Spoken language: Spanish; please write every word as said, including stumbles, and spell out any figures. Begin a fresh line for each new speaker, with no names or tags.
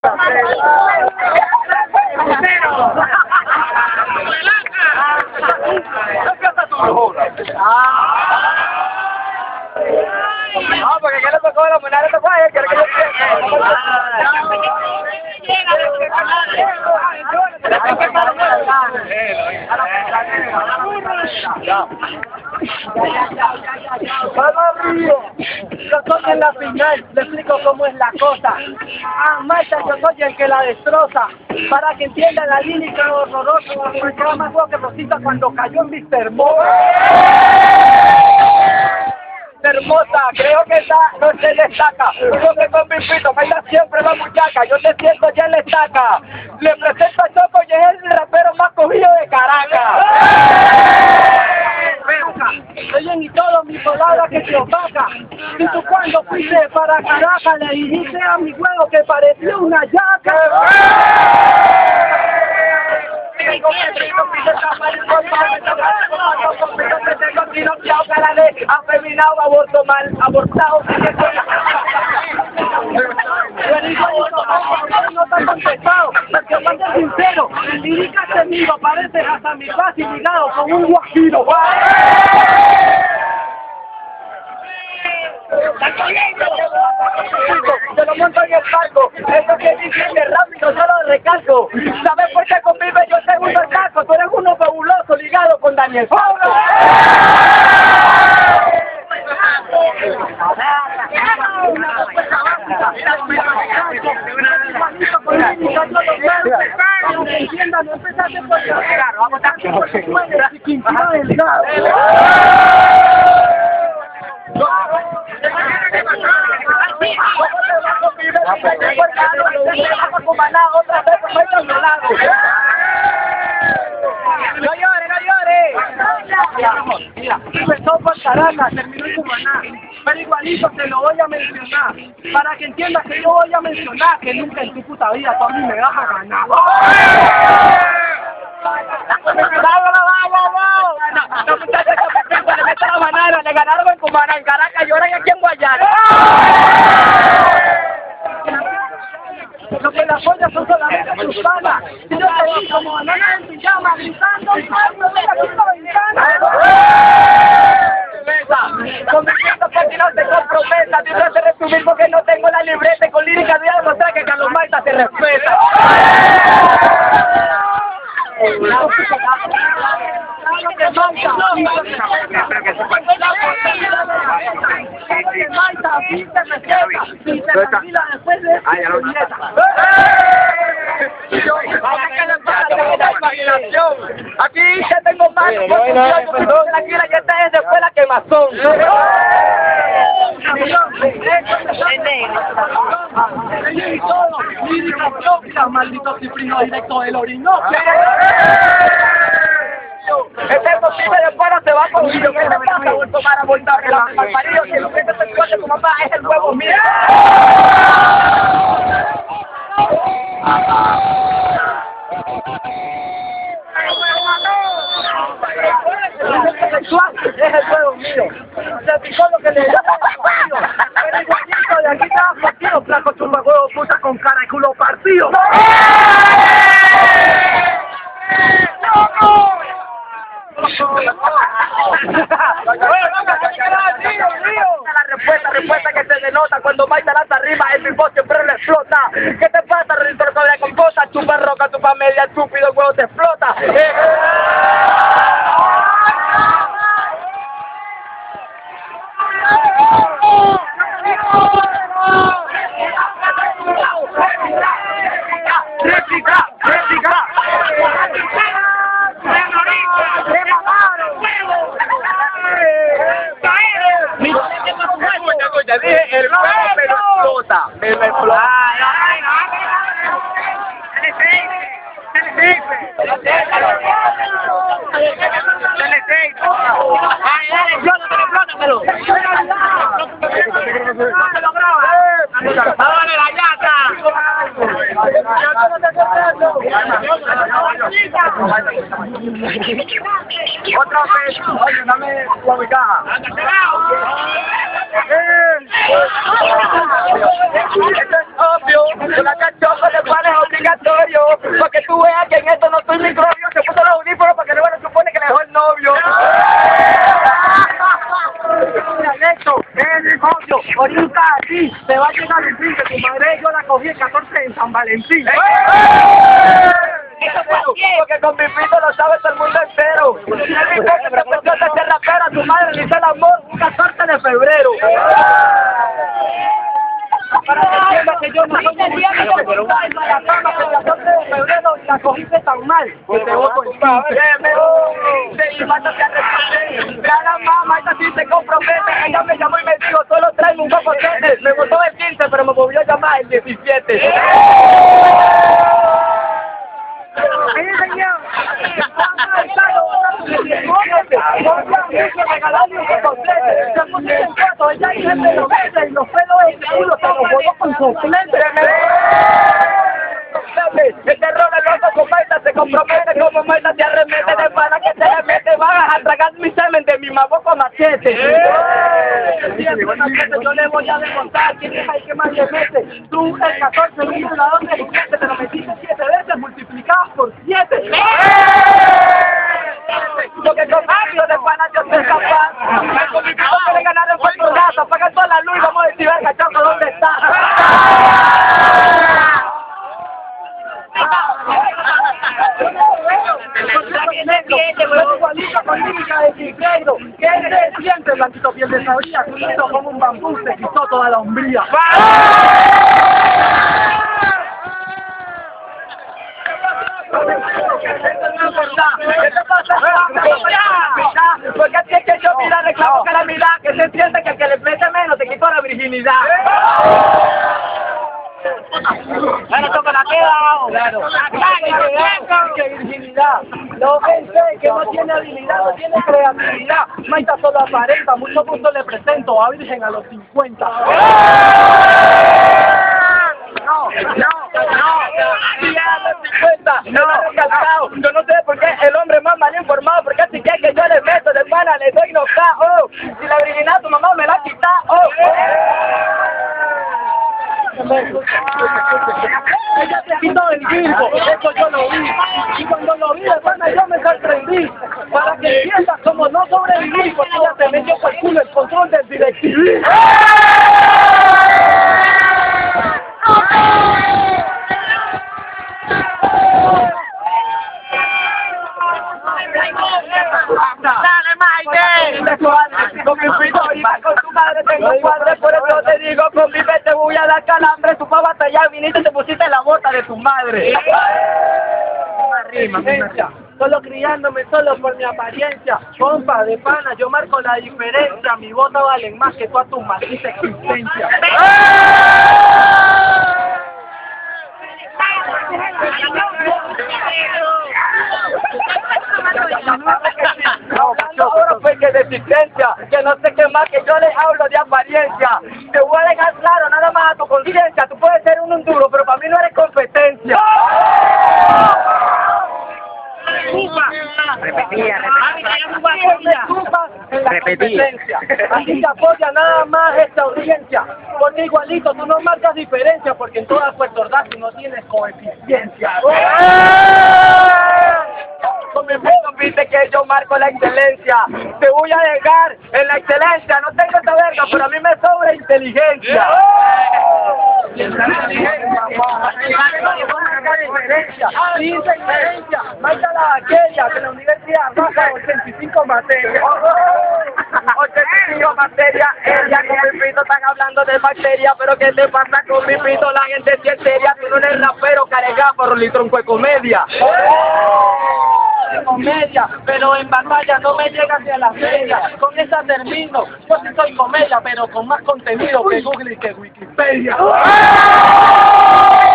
No, porque ya le tocó a la moneda, le tocó a él, que era que yo
¡Vamos, Río! Yo soy en la final, le explico cómo es la cosa. Ah, Marta, yo soy el que la destroza. Para que entiendan la lírica horrorosa, porque era más huevo que Rosita cuando cayó en mister Mo.
Hermosa, creo que esa no se destaca. Yo que con mi pito, baila siempre la muchacha. Yo te siento ya en la estaca. Le presento a Choco y es el rapero más cogido de Caracas.
Oyen y todo mi palabra que te opaca. Y tú cuando fuiste para Caracas le dijiste a mi huevo que parecía una yaca.
Afeminado, aborto mal, abortado.
No te han contestado, porque para ser sincero, el lírica temido parece hasta mi fácil ligado con un guajiro.
Yo lo monto en el barco, eso que dicen de rápido, solo recalco. ¿Sabes por qué convive yo segundo el casco? Tú eres uno fabuloso ligado con Daniel Fabro.
Entiendan, no empezaste por claro, vamos a
No llore, no llore.
Mira, empezó por Caracas, terminó en Cumaná, pero igualito te lo voy a mencionar, para que entiendas que yo voy a mencionar que nunca en tu puta vida tú a mí me vas a ganar.
No, muchachos, le meto la banana, le ganaron en Cumaná, en Caracas, lloran aquí en Guayana.
Lo que las ollas son solamente tus panas. Si yo te vi como banana en pijama, gritando, ¡no me la quito ventana!
Convenciendo que si no te comprometa, tendrás que resumir porque no tengo la libreta y con lírica voy a demostrar que Carlos Marta se respeta. Aquí ya tengo más, tranquila, ya está desde escuela quemazón.
Maldito cifrino directo del Orinoco.
Este posible de fuera se va con Guillo, que se pasa por tomar a voltar que la al marido que lo que te sexual de tu mamá es el huevo mío.
Sexual es el huevo mío. Se picó lo que le da. Pero igualito de aquí estaba partido, flaco chumba huevo, puta con cara y culo partido.
La respuesta, respuesta que se denota cuando Maita lanza arriba, el mismo siempre le explota. ¿Qué te pasa, Ritor, con la compota? Chupa roca, tu familia, estúpido, el huevo te explota. ¡Réplica! ¡Réplica! Ya dije, el huevo me lo explota, me lo explota. ¡Dale la llata! Otra vez, oye, dame la ubicaja. Esto es obvio, una cachofa de pan es obligatorio, porque tú veas que en esto no estoy microbio, se puso los audífonos para que luego no supone que le dejó el novio.
Esto es el negocio, ahorita aquí te va a llegar un fin que tu madre yo la cogí el catorce en San Valentín.
Porque con mi pito lo sabe todo el mundo entero. Y el mismo que te empezó a hacer rapera, tu madre le hizo el amor un catorce de febrero.
Para que entiendas que yo no soy un muchacho para la cama que el catorce de febrero la cogiste tan mal que te voto el quince.
Y mátate a responder. Cada mamá, esta sí se compromete. Ella me llamó y me dijo, solo tráeme un copotete. Me votó el quince, pero me volvió a llamar el diecisiete.
¡Eh, señor! Regalarle un copotete. Se puso en cuatro, ella y gente lo vende y los pelos del culo se los voló con suplente.
Este rol es loco con Maita, se compromete como Maita te arremete de pana que te le mete, vas a tragar mi semen de mi maboco machete.
Yo le voy a demostrar quién es el que más le mete. Tú el catorce, un violador de juguete, te lo metiste siete veces multiplicadas por siete.
Porque con ácido de pana yo soy capaz. Con mi pico que le ganaron por tu raza, apaga toda la luz y vamos a decir, el cachoco, ¿dónde está?
¿Qué se siente, blanquito piel de sabría? Culito como un bambú, se quitó toda la hombría.
¿Qué te pasa? Porque así es que yo mira, reclamo que la mira, que se siente que el que le mete menos te quitó la virginidad.
Bueno, toca la queda, claro. ¡Qué virginidad! Lo pensé, que no tiene habilidad, no tiene creatividad. Maita solo aparenta, mucho gusto le presento a Virgen a los cincuenta.
No, no, no, si a los cincuenta, no, casado. Yo no sé por qué el hombre más mal informado, porque así que que yo le meto de pana, le doy knockout, oh. Si la virginidad tu mamá me la quita, oh.
Ella se quitó el Virgo, eso yo lo vi. Y cuando lo vi, hermana, yo me sorprendí. Para que entiendas cómo no sobreviví, porque ella se metió por el culo el control del DirecTV.
¡Dale, Maite! Con mi pito y con tu madre tengo cuadre, por eso te digo, con mi vez te voy a dar calambre, tú para batallar viniste y te pusiste la bota de tu madre.
Rima, solo criándome solo por mi apariencia, compa de pana, yo marco la diferencia, mi voto vale más que toda tu maldita existencia.
No, ahora fue que de existencia, que no sé qué más, que yo les hablo de apariencia. Te voy a dejar claro nada más a tu conciencia, tú puedes ser un enduro, pero para mí no eres competencia.
Repetía, repetía. Aquí te apoya nada más esta audiencia. Porque igualito tú no marcas diferencia, porque en toda Puerto Ordaz tú no tienes coeficiencia.
Con mi pecho viste que yo marco la excelencia. Te voy a dejar en la excelencia. No tengo esta verga, pero a mí me sobra inteligencia.
Dice diferencia, mátala a aquella que la universidad baja ochenta y cinco materias.
ochenta y cinco materias, ella con mi pito están hablando de bacterias, pero ¿qué te pasa con mi pito? La gente sí es seria, tú no eres rapero, caregáfaro, ni tronco de comedia.
De comedia, pero en batalla no me llega hacia la feria. Con esa termino, yo sí soy comedia, pero con más contenido que Google y que Wikipedia.